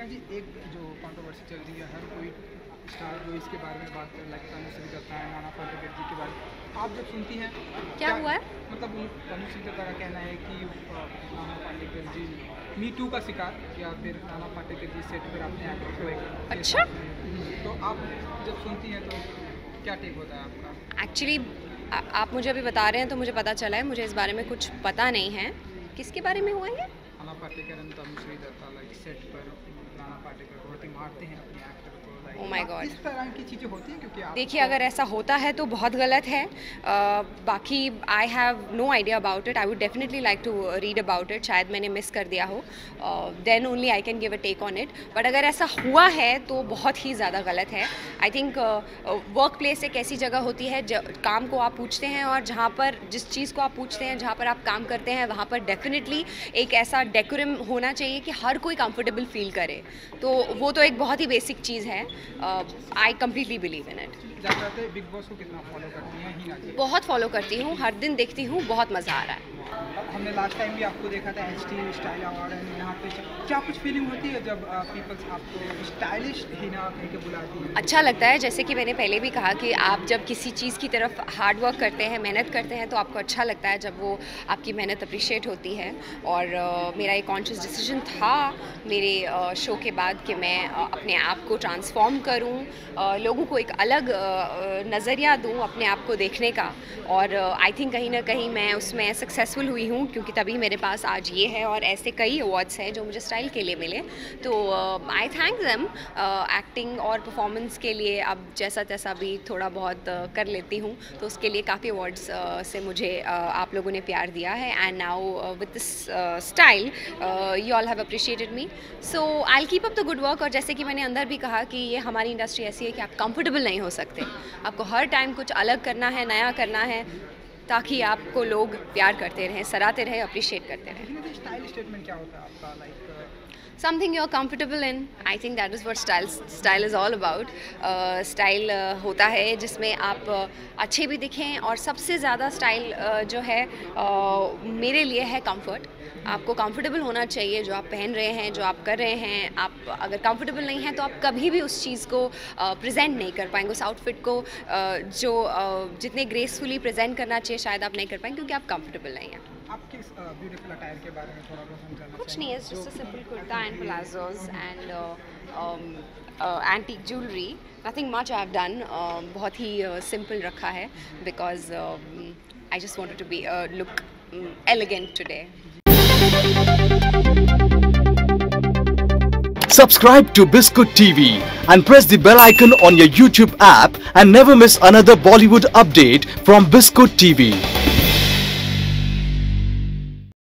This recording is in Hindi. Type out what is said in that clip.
नेहा जी, एक जो कंट्रोवर्सी चल रही है, हर कोई स्टार जो इसके बारे में बात कर लगता है, तनुश्री दत्ता है, नाना पाटेकर जी के बारे में आप जब सुनती हैं क्या हुआ है? मतलब तनुश्री दत्ता का कहना है कि नाना पाटेकर जी मी टू का शिकार, या फिर नाना पाटेकर जी सेट पर अपने एक्टर को एक अच्छा, तो आप जब सुनती हैं तो क्या टेक होता है आपका? एक्चुअली आप मुझे अभी बता रहे हैं तो मुझे पता चला है, मुझे इस बारे में कुछ पता नहीं है। किसके बारे में हुआ है? नाना पाटेकर और तनुश्री दत्ता लाइक सेट पर नाना पाटेकर बहुत ही मारते हैं अपने एक्टर को, लाइक Oh my God. इस तरह की चीज़ें होती हैं क्योंकि देखिए, अगर ऐसा होता है तो बहुत गलत है। बाकी I have no idea about it. I would definitely like to read about it. शायद मैंने मिस कर दिया हो, then only I can give a take on it. But अगर ऐसा हुआ है तो बहुत ही ज़्यादा गलत है। आई थिंक वर्क प्लेस एक ऐसी जगह होती है काम को आप पूछते हैं, और जहाँ पर जिस चीज़ को आप पूछते हैं, जहाँ पर आप काम करते हैं, वहाँ पर डेफिनेटली एक ऐसा डेकोरम होना चाहिए कि हर कोई कंफर्टेबल फील करे। तो वो तो एक बहुत ही बेसिक चीज़ है। I completely believe in it. जाते बिग बॉस को कितना फॉलो करती हैं हिना जी? बहुत फॉलो करती हूँ, हर दिन देखती हूँ, बहुत मज़ा आ रहा है। हमने लास्ट टाइम भी आपको देखा था HT स्टाइल अवार्ड है यहाँ पे, क्या कुछ फीलिंग होती है जब पीपल्स आपको स्टाइलिश हिना कह के बुलाती है? अच्छा लगता है, जैसे कि मैंने पहले भी कहा कि आप जब किसी चीज़ की तरफ हार्ड वर्क करते हैं, मेहनत करते हैं, तो आपको अच्छा लगता है जब वो आपकी मेहनत अप्रिशिएट होती है। और मेरा एक कॉन्शियस डिसीजन था मेरे शो के बाद कि मैं अपने आप को ट्रांसफॉर्म करूं, लोगों को एक अलग नज़रिया दूं अपने आप को देखने का। और आई थिंक कहीं ना कहीं मैं उसमें सक्सेसफुल हुई हूं, क्योंकि तभी मेरे पास आज ये है, और ऐसे कई अवार्ड्स हैं जो मुझे स्टाइल के लिए मिले। तो आई थैंक देम एक्टिंग और परफॉर्मेंस के लिए। अब जैसा तैसा भी थोड़ा बहुत कर लेती हूँ, तो उसके लिए काफ़ी अवार्ड्स से मुझे आप लोगों ने प्यार दिया है। And now with this style you all have appreciated me, so I will keep up the good work. और जैसे कि मैंने अंदर भी कहा कि ये हमारी इंडस्ट्री ऐसी है कि आप कंफर्टेबल नहीं हो सकते, आपको हर टाइम कुछ अलग करना है, नया करना है, ताकि आपको लोग प्यार करते रहें, सराहते रहें, अप्रिशिएट करते रहें। स्टाइल स्टेटमेंट क्या होता है आपका, like Something you're comfortable in. I think that is what style is all about. Style होता है जिसमें आप अच्छे भी दिखें, और सबसे ज़्यादा स्टाइल जो है मेरे लिए है कंफर्ट। आपको कंफर्टेबल होना चाहिए जो आप पहन रहे हैं, जो आप कर रहे हैं। आप अगर कंफर्टेबल नहीं हैं तो आप कभी भी उस चीज़ को प्रेजेंट नहीं कर पाएंगे, उस आउटफिट को जो जितने ग्रेसफुली प्रेजेंट करना चाहिए शायद आप नहीं कर पाएंगे, क्योंकि आप कंफर्टेबल नहीं हैं। आपके ब्यूटीफुल अटायर के बारे में थोड़ा बहुत समझाना कुछ नहीं है, just a simple kurta and palazzos and antique jewellery, nothing much I have done. बहुत ही सिंपल रखा है, because I just wanted to be look elegant today. Subscribe to Biscuit TV and press the bell icon on your YouTube app and never miss another Bollywood update from Biscuit TV.